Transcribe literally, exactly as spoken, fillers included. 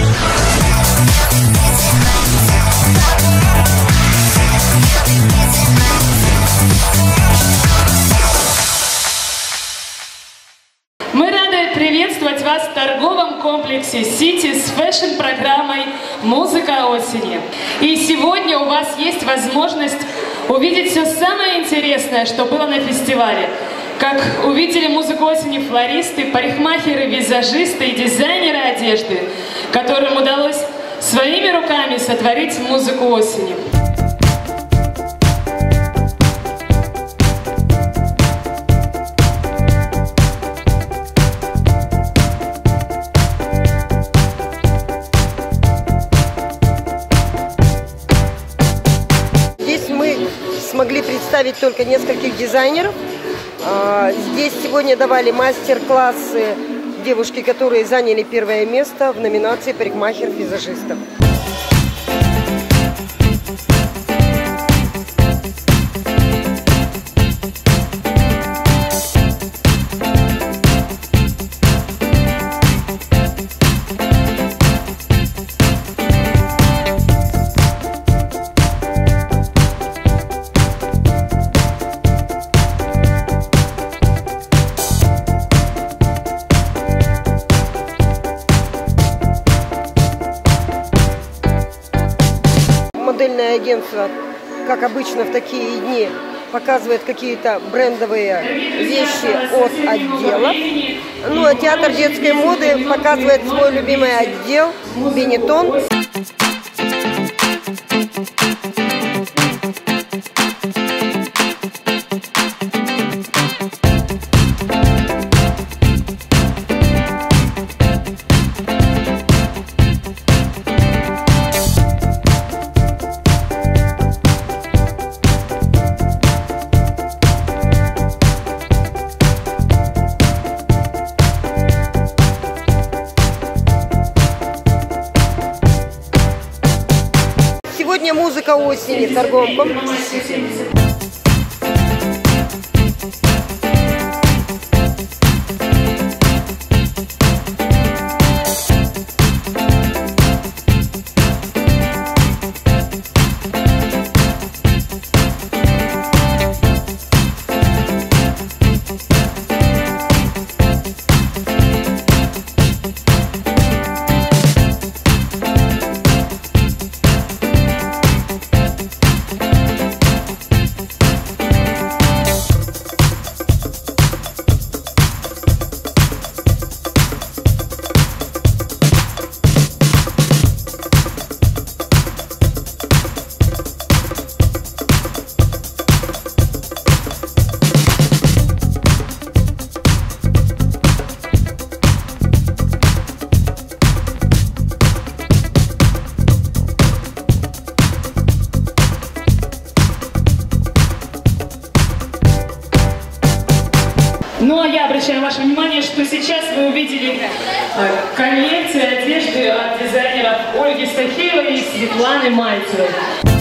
Мы рады приветствовать вас в торговом комплексе «Сити» с фэшн-программой «Музыка осени». И сегодня у вас есть возможность увидеть все самое интересное, что было на фестивале. Как увидели музыку осени флористы, парикмахеры, визажисты и дизайнеры одежды, которым удалось своими руками сотворить музыку осени. Здесь мы смогли представить только нескольких дизайнеров. Здесь сегодня давали мастер-классы девушки, которые заняли первое место в номинации парикмахер-визажистов. Модельное агентство, как обычно в такие дни, показывает какие-то брендовые вещи от отделов. Ну а театр детской моды показывает свой любимый отдел «Бенетон». Сегодня музыка осени в торговом комплексе. Ну а я обращаю ваше внимание, что сейчас вы увидели коллекции одежды от дизайнеров Ольги Стахеевой и Светланы Мальцевой.